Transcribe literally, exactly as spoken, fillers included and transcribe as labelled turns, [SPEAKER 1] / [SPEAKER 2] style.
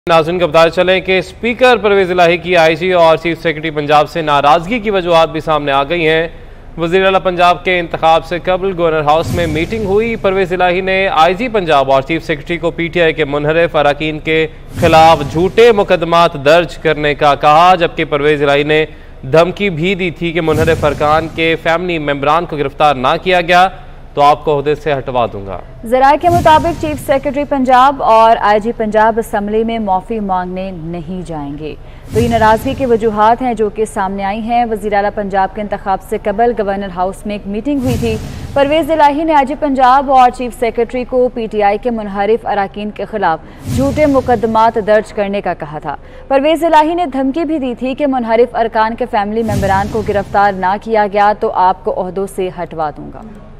[SPEAKER 1] नाज़रीन को बताते चलें कि स्पीकर परवेज इलाही की आईजी और चीफ सेक्रेटरी पंजाब से नाराजगी की वजूहात भी सामने आ गई हैं। वज़ीर आला पंजाब के इंतखाब से कबल गवर्नर हाउस में मीटिंग हुई। परवेज इलाही ने आईजी पंजाब और चीफ सेक्रेटरी को पीटीआई के मुनहरिफ अरकान के खिलाफ झूठे मुकदमात दर्ज करने का कहा, जबकि परवेज इलाही ने धमकी भी दी थी कि मुनहरिफ अरकान के फैमिली मेम्बरान को गिरफ्तार ना किया गया तो आपको ओहदे से हटवा दूंगा।
[SPEAKER 2] ज़राए के मुताबिक चीफ सेक्रेटरी पंजाब और आईजी पंजाब असम्बली में माफ़ी मांगने नहीं जाएंगे। तो ये नाराजगी की वजूहात हैं जो कि सामने आई हैं। वज़ीर आला पंजाब के इंतखाब से कबल गवर्नर हाउस में एक मीटिंग हुई थी। परवेज इलाही ने आईजी पंजाब और चीफ सेक्रेटरी को पीटीआई के मुनहरिफ अरकान के खिलाफ झूठे मुकदमात दर्ज करने का कहा था। परवेज इलाही ने धमकी भी दी थी कि मुनहरिफ अरकान के फैमिली मेम्बरान को गिरफ्तार ना किया गया तो आपको ओहदों से हटवा दूंगा।